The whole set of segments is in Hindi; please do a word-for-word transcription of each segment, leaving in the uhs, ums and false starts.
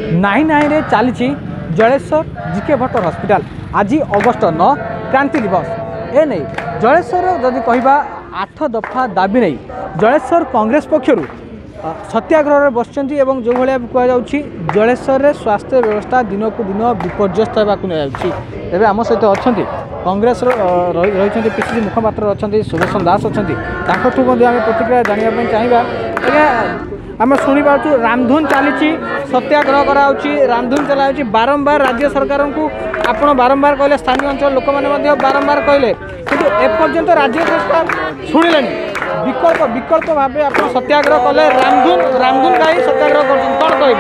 नाइन नाइन चली जलेश्वर जिके भट्टर हॉस्पिटल आज अगस्ट नौ क्रांति दिवस ए नहीं जलेश्वर जदि कहवा आठ दफा दाबी नहीं जलेश्वर कांग्रेस पक्षर सत्याग्रह बसचंती एवं जो भाया कहुच्छी जलेश्वर स्वास्थ्य व्यवस्था दिन को दिन विपर्यस्त होगा आम सहित अच्छा कांग्रेस रही पीसीसी मुखपात्र अच्छा सुदर्शन दास अच्छा आम प्रतिक्रिया जानवाई चाहिए आज्ञा आम शुणी पार्छु रामधुन चली सत्याग्रह कराऊँगी रामधुन चलाऊँगी बारंबार राज्य सरकार को आपण बारंबार कहले स्थानीय अंचल लोक मैंने बारंबार कहले कि एपर्यंत राज्य सरकार शुणिले विकल्प विकल्प भाव आप सत्याग्रह कले रामधुन रामधुन गाई सत्याग्रह कर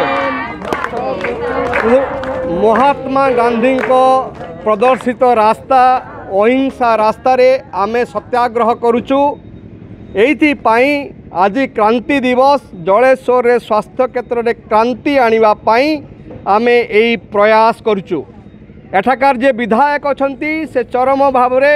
कौन कहे महात्मा गांधी को प्रदर्शित रास्ता अहिंसा रास्ता रे आमे सत्याग्रह करुचु एथि पाई आज क्रांति दिवस जलेश्वर रे स्वास्थ्य क्षेत्र में क्रांति आनिबा पाई आमे एई प्रयास करुचु एठाकार जे विधायक अछंती से चरम भाव रे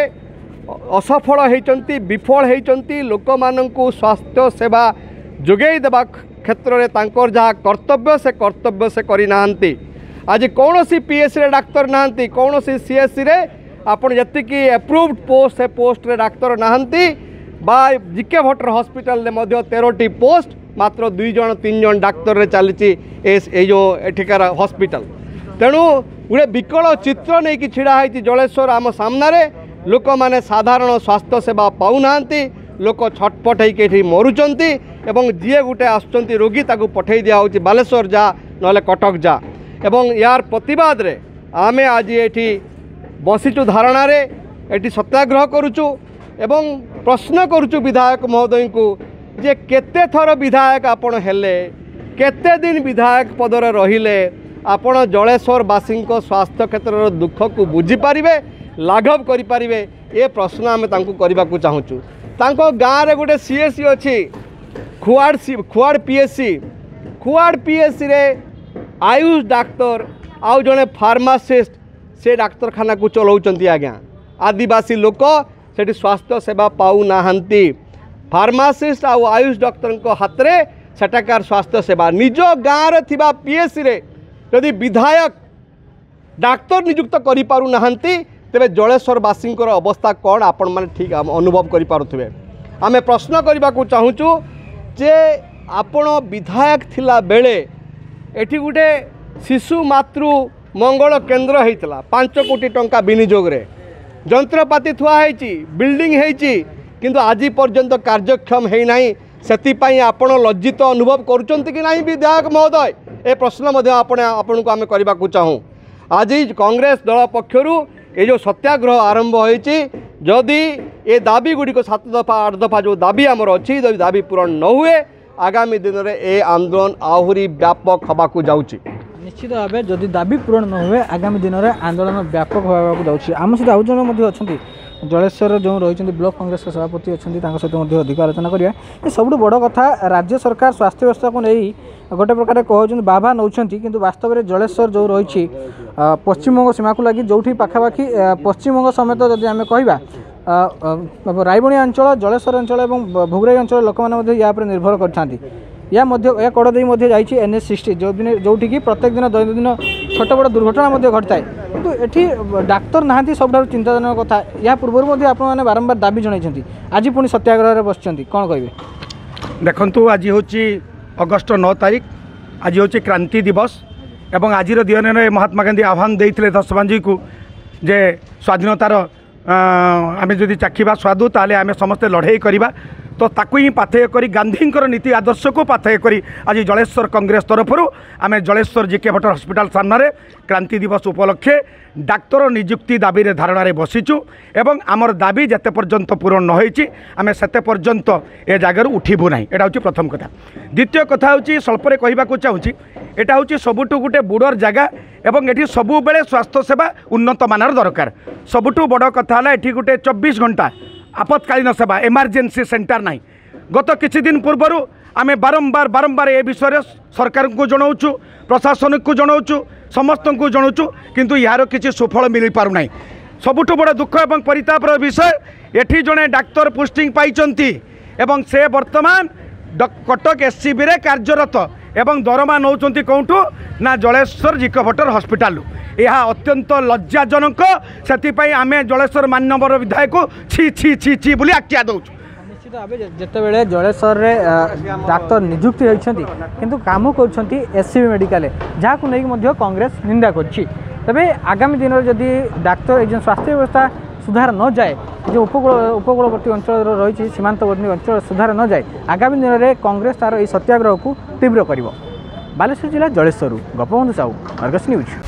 असफल होती विफल होती लोक मानू स्वास्थ्य सेवा जोगई देवा क्षेत्र में तांकर जहाँ कर्तव्य से कर्तव्य से करना आज कौन सी पीएससी रे डाक्तर नहांती कौन सी सीएससी रे आपण जतिकी एप्रूव्ड पोस्ट से पोस्ट रे डाक्तर नहांती बा जिके भट्टर हॉस्पिटल रे मध्य तेरह पोस्ट मात्र दुई जन तीन जन डाक्तर रे चली जो एठिकार हॉस्पिटल तेणु गोटे विकल चित्र नहीं कि छिड़ा है जलेश्वर आम सामने लोक माने साधारण स्वास्थ्य सेवा पाऊना लोक छटपट होकर मरुचंती एवं जी गोटे आसुंच रोगी ताकू पठे दिया बालेश्वर जा ना कटक जा एवं यार प्रतिवाद रे आमे आज ये बसीचु धारणा रे एटी सत्याग्रह करुचु एवं प्रश्न करुचु विधायक महोदय को जे केते थर विधायक आपण हेले केते दिन विधायक पदर रहिले आपण जलेश्वर वासी स्वास्थ्य क्षेत्र दुख को बुझी पारिबे लाघव करि पारिबे ये प्रश्न आमे तांको करबा को चाहूचु तांको गाँ रे गोटे सीएससी अछि खुआड़ खुआड़ पीएससी खुआड़ पीएससी रे आयुष डाक्तर आउ जड़े फार्मासिस्ट से डाक्तरखाना को चलाउचंती आज्ञा आदिवासी लोक से स्वास्थ्य सेवा पाऊ नाहंती फार्मासिस्ट आउ आयुष डॉक्टर को हाथ रे सेटाकार स्वास्थ्य सेवा निज गाँव रे थिबा पीएससी रे यदि विधायक डाक्तर नियुक्त करि पारु नाहंती तेबे जलेश्वर वासी अवस्था कौन आपण माने ठीक अनुभव करि पारुथिबे आमे प्रश्न करबा को चाहूचु जे आपण विधायक थिला बेले एठी गुटे शिशु मातृ मंगल केन्द्र होता पांच कोटी टंका विनियोग रे जंत्रपाति थुआ है बिल्डिंग है किंतु आज पर्यंत कार्यक्षम है नहीं से आपण लज्जित अनुभव करुँच कि नहीं विधायक महोदय ए प्रश्न आपण आपण को आम करने को चाहूँ आज कांग्रेस दल पक्षर ये जो सत्याग्रह आरंभ होती जदि ये दाबी गुड़िक सात दफा आठ दफा जो दाबी आमर अच्छी जब दाबी पूरण न हुए आगामी दिन में ए आंदोलन आहरी व्यापक होगाकू जाउची निश्चित भाव जदि दाबी पूरण न हुए आगामी दिन में आंदोलन व्यापक होगाकू जाउची आम सहित आउ जन अच्छा जलेश्वर जो रही ब्लॉक कांग्रेस सभापति अच्छा सहित अधिक आलोचना करिया ये सब बड़ कथा राज्य सरकार स्वास्थ्य व्यवस्था को नहीं गोटे प्रकार कहते बाबा नौ कि वास्तव में जलेश्वर जो रही पश्चिमबंग सीमा को लगी जो पाखापाखि पश्चिमबंग समेत जदि आम कहवा रायबणी अंचल जलेश्वर अंचल और भोगराई अंचल लोक मैंने या निर्भर करते या या कड़ दे जाइए एन एच सिक्सटी जो दिन जोटि प्रत्येक दिन दैनंदिन छोट बड़ दुर्घटना घटता है किंतु एटी डाक्तर नहांती सब चिंताजनक कथा या पूर्व आपने बारंबार दाबी जन आज पुणी सत्याग्रह बसुँच कौन कहे देखु आज हूँ अगस्ट नौ तारीख आज हूँ क्रांति दिवस एवं आज दिन में महात्मा गांधी आह्वान देते दशबाजी को जे स्वाधीनतार आम जदि चाखा स्वादु ताले आम समस्ते लड़ाई करवा तो ताकू ही पाथेय करी गांधी नीति आदर्श को पाथेय करी आज जलेश्वर कांग्रेस तरफ आम जलेश्वर जिके भट्टर हॉस्पिटल सामने क्रांति दिवस उपलक्षे डाक्तर नियुक्ति दाबी रे धारणा रे बसीचु एवं आमर दाबी जते पर्यंत पूरण न होईची आमे सेते पर्यंत ए जागर उठिबु नाही एटा होची प्रथम कथा द्वितीय कथा होची स्वल्परे कहबा को चाहूची एटा होची सबुटु गुटे बुडर जागा एवं एठी सबु बेले स्वास्थ्य सेवा उन्नत मानर दरकार सबुटु बड़ कथा हला एठी गुटे चौबीस घंटा आपत्कालीन सेवा इमरजेंसी सेंटर नहीं गत किछि दिन पूर्वर आमे बारंबार बारंबार ए विषय सरकार को जनाऊँ प्रशासन को जनाऊँ समस्त को जनाऊँ किंतु यार किसी सुफल मिल पारु नाही सबुठ बड़ दुख एवं परितापर विषय एठी जड़े डाक्तर पोस्टिंग पाइचंती एवं से वर्तमान कटक एससीबी रे कार्यरत एवं दरमा नौकरी कौटू ना जलेश्वर जिको भट्टर हस्पिटाल। यह अत्यंत लज्जाजनक से आम जलेश्वर मानवर विधायक छी छी छी छी बोली आख्या दौर। निश्चित भाव जितेबाला जलेश्वर डाक्तर निजुक्ति होती किंतु काम कर एससीबी मेडिकल जहाँ को लेकिन कांग्रेस निंदा कर तेज आगामी दिन में जदि डाक्तर एक स्वास्थ्य व्यवस्था सुधार न जाए जो उपकूल उपकूलवर्ती अंचल रही सीमांतवर्ती अंचल सुधार न जाए आगामी दिन में कांग्रेस तार यह सत्याग्रह को तीव्र कर। बालेश्वर जिला जलेश्वर गोपबंधु साहू अर्गस न्यूज।